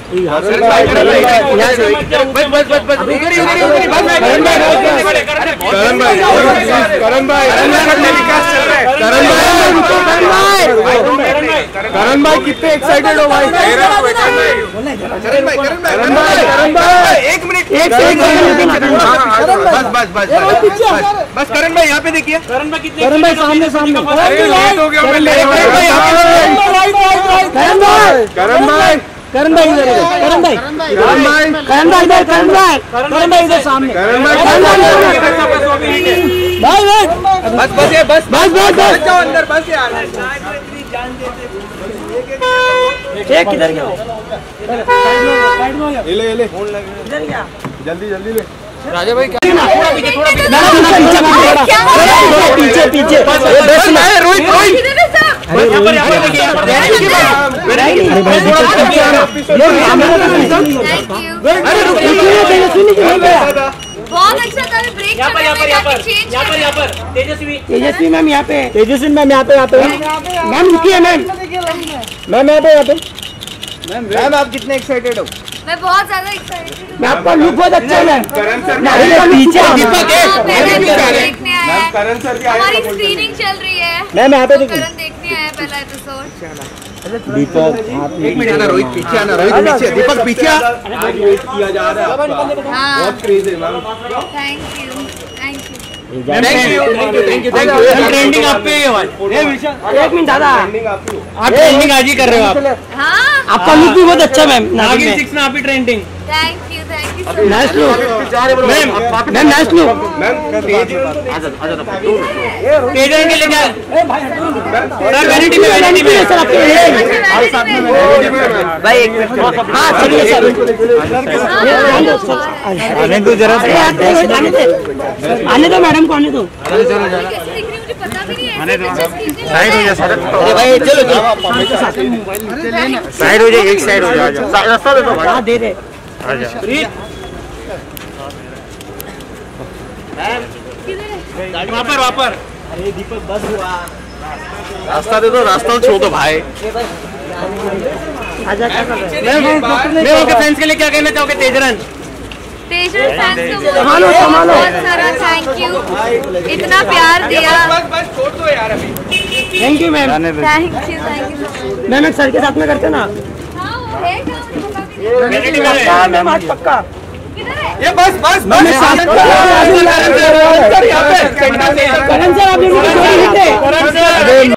करण भाई कितने एक्साइटेड हो भाई? एक मिनट बस करण भाई यहाँ पे देखिए। करण भाई कितने? करण भाई सामने सामने करण भाई इधर करण भाई इधर सामने भाई बस जाओ अंदर बस यार। एक किधर गया? ले इधर गया जल्दी ले राजा भाई। क्या पीछे रोहित बहुत अच्छा था। ब्रेक यहाँ पर तेजस्वी मैम यहाँ पे मैम रुकिए मैम यहाँ पे मैम आप कितने एक्साइटेड हो? मैं बहुत ज्यादा एक्साइटेड हूँ। मैं आपका लुक बहुत अच्छा है मैम। पीछे करण सर की हमारी स्क्रीनिंग चल रही है मैम यहाँ पे करण देखने आया पहला एपिसोड। दीपक एक मिनट आना, रोहित पीछे आना, रोहित पीछे, दीपक पीछे वेट किया जा रहा है आपका। बहुत क्रेज है मैम। थैंक यू ट्रेंडिंग आप पे है। एक मिनट दादा, आप ट्रेंडिंग आज ही कर रहे हो आप। हाँ आपका लुक भी बहुत अच्छा मैम। नागिन 6 में आप ही trending. Thank you nice look ma'am nice look ma'am. तेजन के लिए क्या सर? वैनिटी में सर आपके भाई एक मिनट। हाँ चलिए सर आने दो जरा, आने दो मैडम को आने दो। साइड हो जाए सर। अरे भाई चलो साइड हो जाए, एक साइड हो जाए। रास्ता दे दो। हाँ दे दे आजा। वहाँ पर अरे दीपक बस हुआ, रास्ता दे दो, रास्ता छोड़ दो भाई। आजा मैं उनके फैंस के लिए क्या कहना चाहोगे? तेजरन फैंस को बहुत सारा थैंक यू, इतना प्यार दिया। बस छोड़ दो यार अभी। Thank you ma'am. Thank you ma'am एक सर के साथ में करते ना। मैम आज पक्का ये बस करण सर आप